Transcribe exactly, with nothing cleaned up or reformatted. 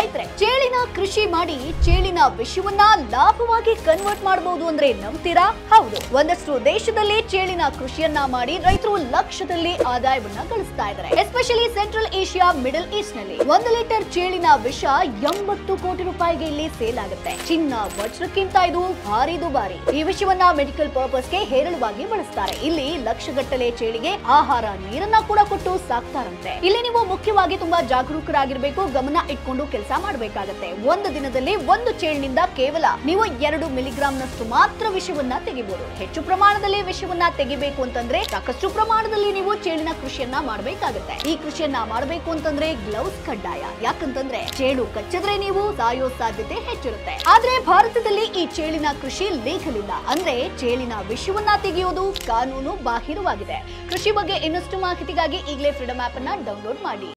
ರೈತರೆ, ಚೇಳಿನ ಕೃಷಿ ಮಾಡಿ ಚೇಳಿನ ವಿಷವನ್ನ ಲಾಭವಾಗಿ ಕನ್ವರ್ಟ್ ಮಾಡಬಹುದು ಅಂದ್ರೆ ನಂಬ್ತೀರಾ? ಹೌದು, ಒಂದಷ್ಟು ದೇಶದಲ್ಲಿ ಚೇಳಿನ ಕೃಷಿಯನ್ನ ಮಾಡಿ ರೈತರು ಲಕ್ಷದಲ್ಲಿ ಆದಾಯವನ್ನ ಗಳಿಸ್ತಾ ಇದ್ದಾರೆ. Especially central Asia, middle east ನಲ್ಲಿ ಒಂದು ಲೀಟರ್ ಚೇಳಿನ ವಿಷ ಎಂಬತ್ತು ಕೋಟಿ ರೂಪಾಯಿಗೆ ಇಲ್ಲಿ ಸೇಲ್ ಆಗುತ್ತೆ. ಚಿನ್ನ ವಜ್ರಕ್ಕಿಂತ ಇದು ಭಾರಿ ದುಬಾರಿ. ಈ ವಿಷಯವನ್ನ ಮೆಡಿಕಲ್ ಪರ್ಪಸ್ಗೆ ಹೇರಳವಾಗಿ ಬಳಸ್ತಾರೆ. ಇಲ್ಲಿ ಲಕ್ಷಗಟ್ಟಲೆ ಚೇಳಿಗೆ ಆಹಾರ, ನೀರನ್ನ ಕೂಡ ಕೊಟ್ಟು ಸಾಕ್ತಾರಂತೆ. ಇಲ್ಲಿ ನೀವು ಮುಖ್ಯವಾಗಿ ತುಂಬಾ ಜಾಗರೂಕರಾಗಿರ್ಬೇಕು, ಗಮನ ಇಟ್ಕೊಂಡು ಕೆಲಸ ಮಾಡಬೇಕಾಗತ್ತೆ. ಒಂದು ದಿನದಲ್ಲಿ ಒಂದು ಚೇಳಿನಿಂದ ಕೇವಲ ನೀವು ಎರಡು ಮಿಲಿಗ್ರಾಂ ನಷ್ಟು ಮಾತ್ರ ವಿಷವನ್ನ ತೆಗಿಬಹುದು. ಹೆಚ್ಚು ಪ್ರಮಾಣದಲ್ಲಿ ವಿಷವನ್ನ ತೆಗಿಬೇಕು ಅಂತಂದ್ರೆ ಸಾಕಷ್ಟು ಪ್ರಮಾಣದಲ್ಲಿ ನೀವು ಚೇಳಿನ ಕೃಷಿಯನ್ನ ಮಾಡಬೇಕಾಗುತ್ತೆ. ಈ ಕೃಷಿಯನ್ನ ಮಾಡಬೇಕು ಅಂತಂದ್ರೆ ಗ್ಲೌಸ್ ಕಡ್ಡಾಯ. ಯಾಕಂತಂದ್ರೆ ಚೇಳು ಕಚ್ಚಿದ್ರೆ ನೀವು ಸಾಯೋ ಸಾಧ್ಯತೆ ಹೆಚ್ಚಿರುತ್ತೆ. ಆದ್ರೆ ಭಾರತದಲ್ಲಿ ಈ ಚೇಳಿನ ಕೃಷಿ ಲೀಗಲ್ ಇಲ್ಲ. ಅಂದ್ರೆ ಚೇಳಿನ ವಿಷವನ್ನ ತೆಗೆಯೋದು ಕಾನೂನು ಬಾಹಿರವಾಗಿದೆ. ಕೃಷಿ ಬಗ್ಗೆ ಇನ್ನಷ್ಟು ಮಾಹಿತಿಗಾಗಿ ಈಗಲೇ ಫ್ರೀಡಮ್ ಆಪ್ ಅನ್ನ ಡೌನ್ಲೋಡ್ ಮಾಡಿ.